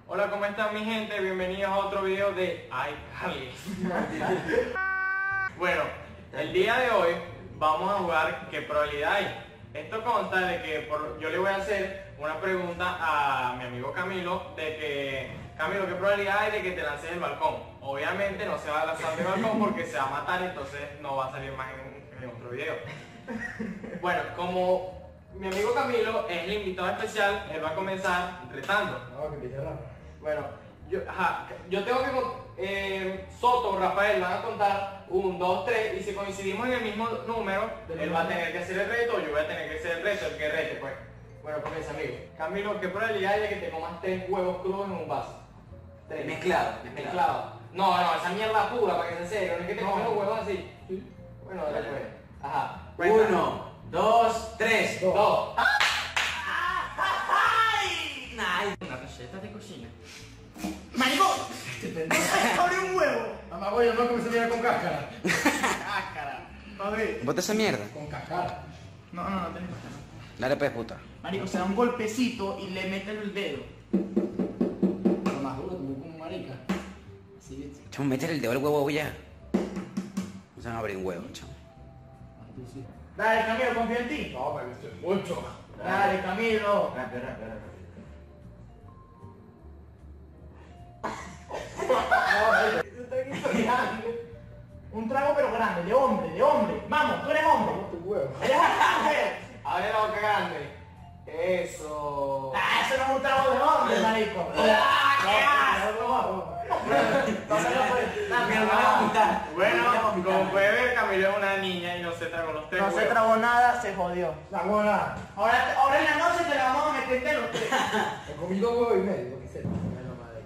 Hola, ¿cómo están mi gente? Bienvenidos a otro video de iCarly. Bueno, el día de hoy vamos a jugar ¿qué probabilidad hay? Esto consta de que yo le voy a hacer una pregunta a mi amigo Camilo de que, Camilo, ¿qué probabilidad hay de que te lances del balcón? Obviamente no se va a lanzar del balcón porque se va a matar, entonces no va a salir más en otro video. Bueno, como mi amigo Camilo es el invitado especial, él va a comenzar retando. No, que empiece rápido. Bueno, yo tengo que Soto o Rafael van a contar 1, 2, 3 y si coincidimos en el mismo número, él va a tener que hacer el reto, yo voy a tener que hacer el reto, el que rete pues. Bueno, comienza amigo. Camilo, ¿qué probabilidad hay de que te comas 3 huevos crudos en un vaso? 3. Mezclado. No, esa mierda pura para que sea serio, no es que te comes los huevos así. ¿Sí? Bueno, dale pues. Ajá. 1, 2, 3. 2. Una receta de cocina. ¡Maricón! ¡Abre un huevo! Mamá, oye, no que se mira con cáscara. ¡Cáscara! A ver. Bota esa mierda. Con cáscara. No tenés cáscara. Dale pues, puta. Marico, se da un golpecito y le mete el dedo. Lo más duro, como marica. Así, ¿viste? Chamo, métele el dedo al huevo ya. No se van a abrir un huevo, chamo. Tú sí. Dale, Camilo, confío en ti. No, pero esto es mucho. Dale, Camilo. Rápido. Un trago pero grande, de hombre. Vamos, tú eres hombre. No, tu huevo. Eres mujer. Abre la boca grande. Eso. Ah, eso no es un trago de hombre, marico. Bueno, como puede ver, Camilo es una niña y no se tragó los 3 No huevos. se tragó nada, se jodió. La buena. Ahora en la noche te la vamos a meter entre los 3. Me comí 2 huevos y medio, lo que sea. Bueno, madre,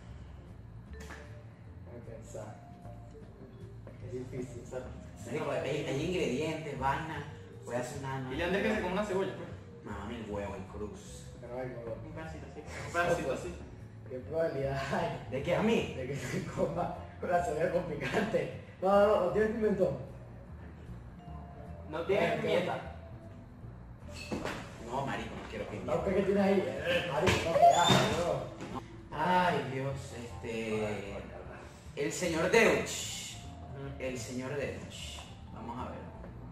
déjame pensar. Es difícil, ¿sabes? Marico, hay ingredientes, vaina. Puede hacer nada. Y le antes que se come una cebolla, pues. Mami, el huevo, el cruz. Que no hay color. Un pedacito así. Un pedacito así. ¿Qué probabilidad hay ¿De qué? ¿A mí? de que se coma con la cebolla con picante? No, tienes pimentón. No tiene pimienta. No, marico, no quiero que No, ¿qué tienes ahí? Marico, no, que asco, Ay, Dios, el señor Deutsch. El señor Deutsch. Vamos a ver.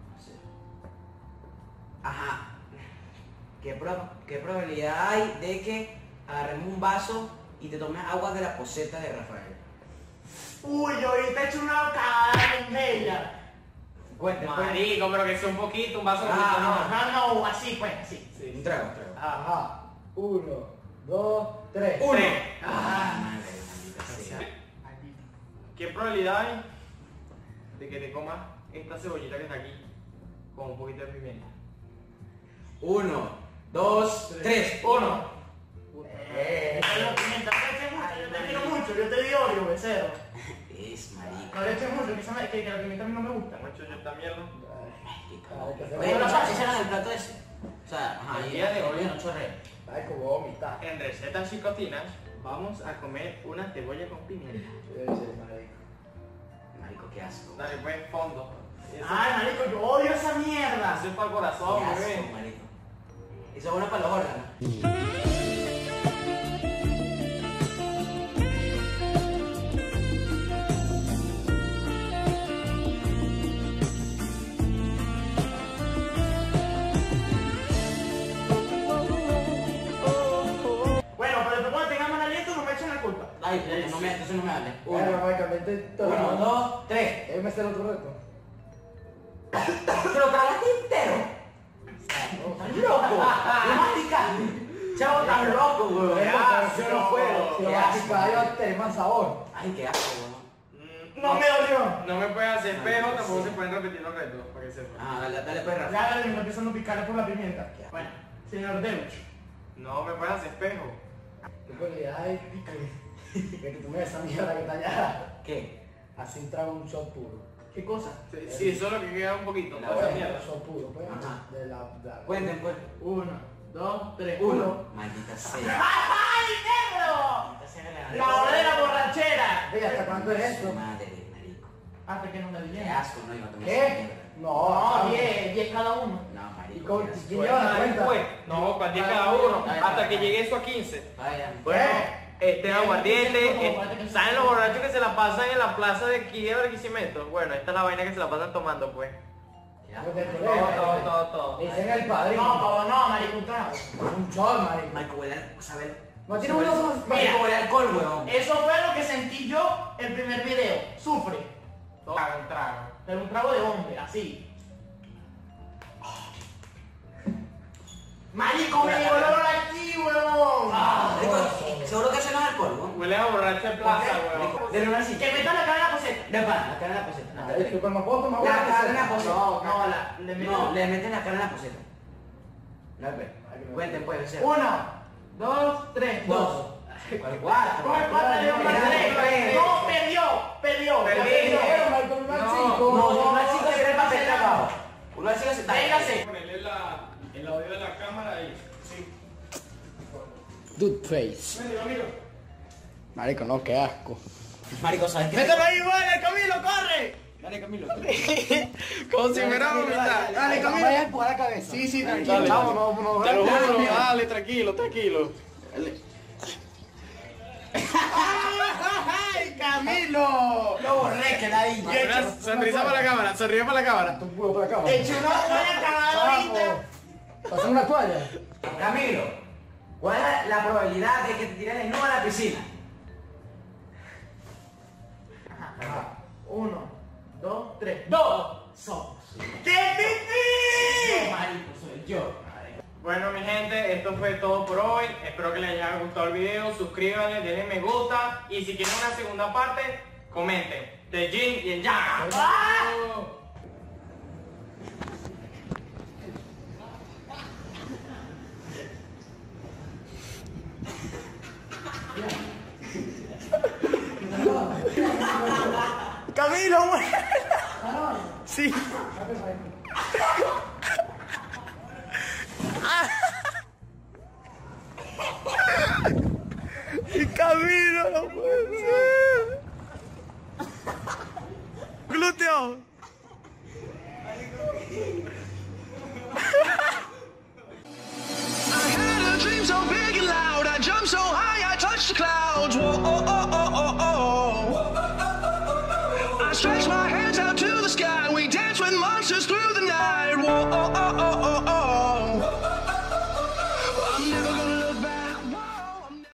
Ajá. ¿Qué probabilidad hay de que agarremos un vaso y te tomes agua de la poseta de Rafael? Uy, yo ahorita he hecho una cagada en ella. Cuéntame. Marico, pero que sea un poquito, un vaso poquito, no. No, así pues, así. Sí. Un trago. Ajá. 1, 2, 3. Uno. Tres. Ah, madre, maldita sea. ¿Qué probabilidad hay de que te comas esta cebollita que está aquí con un poquito de pimienta? 1, 2, 3. 1. Pero pimienta, no le eches mucho, yo te quiero mucho, yo te di odio, becero. Es marico. No le eches mucho, que la pimienta a mí no me gusta. ¿Cómo he hecho yo esta mierda? Oye, pero ese era el plato ese. O sea, ajá, El y día de hoy. no chorré. Ay, como vomitar. En recetas chicotinas vamos a comer una cebolla con pimienta. Marico, qué asco. Dale pues, fondo. Eso, Ay, marico, yo odio esa mierda. eso es para el corazón, Qué bebé. asco, marico. Eso es bueno para los órganos. Bueno, pero después cuando tengamos aliento no me echen la culpa. Ay, entonces no me hables. Bueno, 1, básicamente todo. 2, 3. Déjame hacer otro reto. ¿Te lo tragaste entero? ¿Estás loco? ¿Qué masticaste? Chavo, estás loco, weón. Yo no puedo. Si lo Qué vas a asco. picar, va a tener más sabor. Ay, qué asco, weón. No me dolió. No me puedes hacer pero sí. tampoco se pueden repetir los retos, para que sepan. Ah, dale pues, Rafa. Ya, dale, me empezando a picar por la pimienta. Bueno, señor Deutsch. No me puedes hacer espejo. ¿Qué probabilidad hay que te tomes esa mierda que está allá? ¿Qué? Así un trago, un shot puro. ¿Qué cosa? Sí, eso es lo que queda un poquito. La Pasa buena. mierda. Un shot puro, pues. Ajá. De la. Cuenten, pues. 1, 2, 3, 1. 1. Maldita sea. ¡Ay, negro! La hora de la borrachera. Oye, ¿hasta cuándo es esto? Madre, marico. Hasta que no me Qué digan. asco, ¿no? Y no tomé ¿Qué? esa mierda. No, No, 10 cada uno. No, ¿Y marico. con qué asco. quién lleva la cuenta? No, para 10 cada uno. Hasta que llegue eso a 15. Vaya. Bueno, aguardiente. ¿Saben los borrachos que se la pasan en la plaza de aquí de Barquisimeto? Bueno, esta es la vaina que se la pasan tomando, pues. Todo. Dicen el padrino. No, pavo, no, marico, un trago. Un shot, marico. Marico, huele a saber. No tiene uno más. Marico, huele a alcohol, weón. Eso fue lo que sentí yo el primer video. Sufre. Trago, un trago. Pero un trago de hombre, así. Marico, me llegó el olor aquí, huevón. Marico, seguro que eso no es alcohol, weón. Huele a borracho en plaza, weón. Dele una así. Que metan la cara en la poseta. De pan, la cara en la poseta. Disculpa, ¿me puedo tomar La una cara en la receta? poseta. No, Le meten la cara en la poseta. Dale, cuenten, puede ser. 1, 2, 3, 2. ¿Cuál cuatro? Coge pata de hombre, tres. No, perdió. Pero, marico, un más chico. No, una chica se trepa se trepa abajo. Una chica se Véngase. Ponerle el audio de la cámara ahí. Sí. Dude face. Marico, no, qué asco. Marico, ¿sabes qué? ¡Mételo ahí, vale, Camilo, corre! Dale, Camilo. Como si fuera a vomitar. Dale, Vamos Camilo. a empujar la cabeza. Sí, Tranquilo, tranquilo. chavo, no. Te lo juro, Dale. dale, tranquilo. ¡Ay, Camilo! Lo borré, que la Y una sonrisa para la cámara, sonríe para la cámara. Tu huevo para acá. Eché una buena cagada ahorita. Pásame una toalla. Camilo, ¿cuál es la probabilidad de que te tires desnudo a la piscina? 1, 2, 3. 2. Somos. ¡Qué pipí! Marico, soy yo. Bueno, mi gente, esto fue todo por hoy. Espero que les haya gustado el video. Suscríbanse, denle me gusta. Y si quieren una segunda parte, comenten. De Jin y el Yang. Camilo, güey. Sí. Y Camilo, no puede ser. Glúteo. I had a dream so big and loud. I jumped so high, I touched the clouds. Whoa, oh, oh, oh, oh, oh. I stretched my hands out to